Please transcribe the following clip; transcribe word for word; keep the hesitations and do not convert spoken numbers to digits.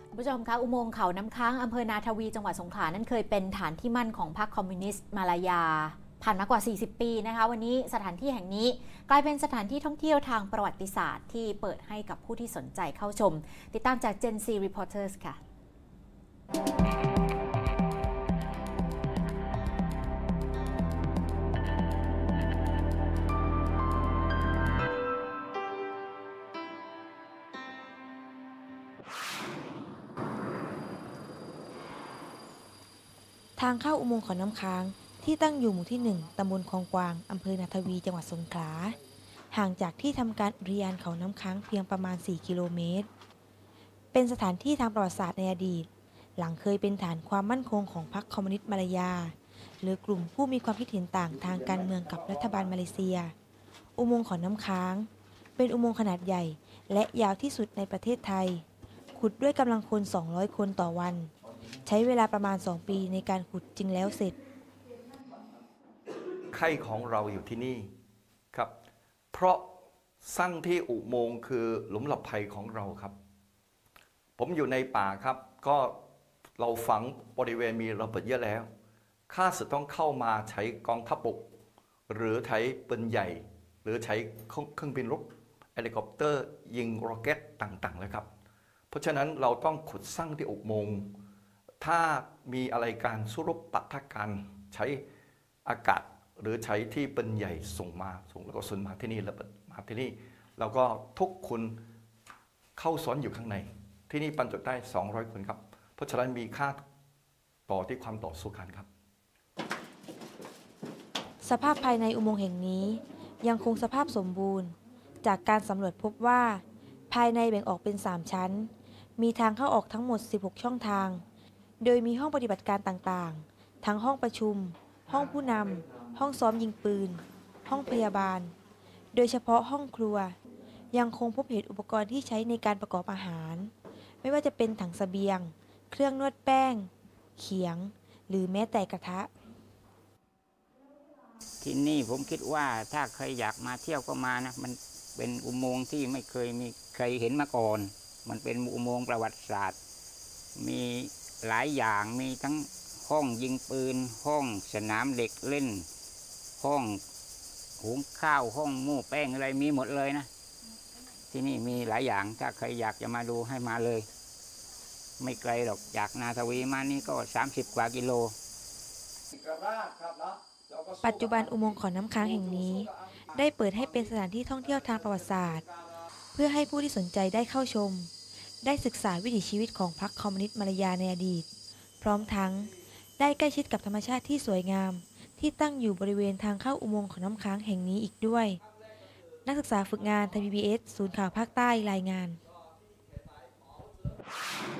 ผู้ชมคะอุโมงค์เขาน้ำค้างอำเภอนาทวีจังหวัดสงขลานั้นเคยเป็นฐานที่มั่นของพรรคคอมมิวนิสต์มาลายาผ่านมากว่าสี่สิบปีนะคะวันนี้สถานที่แห่งนี้กลายเป็นสถานที่ท่องเที่ยวทางประวัติศาสตร์ที่เปิดให้กับผู้ที่สนใจเข้าชมติดตามจาก Gen Z Reporters ค่ะทางเข้าอุโมงค์เขาน้ำค้างที่ตั้งอยู่หมู่ที่หนึ่งตำบลคลองกวางอำเภอนาทวีจังหวัดสงขลาห่างจากที่ทำการอุทยานเขาน้ำค้างเพียงประมาณสี่กิโลเมตรเป็นสถานที่ทางประวัติศาสตร์ในอดีตหลังเคยเป็นฐานความมั่นคงของพรรคคอมมิวนิสต์มาลายาหรือกลุ่มผู้มีความคิดเห็นต่างทางการเมืองกับรัฐบาลมาเลเซียอุโมงค์เขาน้ำค้างเป็นอุโมงค์ขนาดใหญ่และยาวที่สุดในประเทศไทยขุดด้วยกำลังคนสองร้อยคนต่อวันใช้เวลาประมาณสองปีในการขุดจึงแล้วเสร็จไข่ของเราอยู่ที่นี่ครับเพราะสร้างที่อุโมงค์คือหลุมหลบภัยของเราครับผมอยู่ในป่าครับก็เราฝังบริเวณมีระเบิดเยอะแล้วข้าศึกต้องเข้ามาใช้กองทัพบกหรือใช้ปืนใหญ่หรือใช้เครื่องบินรบเฮลิคอปเตอร์ยิงร็อกเก็ตต่างๆเลยครับเพราะฉะนั้นเราต้องขุดสร้างที่อุโมงค์ถ้ามีอะไรการสู้รบปะทะกันใช้อากาศหรือใช้ที่ปืนใหญ่ส่งมาส่งแล้วก็ส่งมาที่นี่ระเบิดมาที่นี่แล้วก็ทุกคนเข้าซ้อนอยู่ข้างในที่นี่บรรจุได้สองร้อยคนครับเพราะฉะนั้นมีค่าต่อที่ความต่อสู้กันครับสภาพภายในอุโมงค์แห่งนี้ยังคงสภาพสมบูรณ์จากการสำรวจพบว่าภายในแบ่งออกเป็นสามชั้นมีทางเข้าออกทั้งหมดสิบหกช่องทางโดยมีห้องปฏิบัติการต่างๆทั้งห้องประชุมห้องผู้นำห้องซ้อมยิงปืนห้องพยาบาลโดยเฉพาะห้องครัวยังคงพบเห็นอุปกรณ์ที่ใช้ในการประกอบอาหารไม่ว่าจะเป็นถังเสบียงเครื่องนวดแป้งเขียงหรือแม้แต่กระทะที่นี่ผมคิดว่าถ้าใครอยากมาเที่ยวก็มานะมันเป็นอุโมงค์ที่ไม่เคยมีใครเห็นมาก่อนมันเป็นอุโมงค์ประวัติศาสตร์มีหลายอย่างมีทั้งห้องยิงปืนห้องสนามเด็กเล่นห้องหุงข้าวห้องหม้อแป้งอะไรมีหมดเลยนะที่นี่มีหลายอย่างถ้าใครอยากจะมาดูให้มาเลยไม่ไกลหรอกจากนาทวีมานี่ก็สามสิบกว่ากิโลปัจจุบันอุโมงค์เขาน้ำค้างแห่งนี้ได้เปิดให้เป็นสถานที่ท่องเที่ยวทางประวัติศาสตร์เพื่อให้ผู้ที่สนใจได้เข้าชมได้ศึกษาวิถีชีวิตของพรรคคอมมิวนิสต์มาลายาในอดีตพร้อมทั้งได้ใกล้ชิดกับธรรมชาติที่สวยงามที่ตั้งอยู่บริเวณทางเข้าอุโมงค์เขาน้ำค้างแห่งนี้อีกด้วยนักศึกษาฝึกงานไทย พี บี เอส ศูนย์ข่าวภาคใต้รายงาน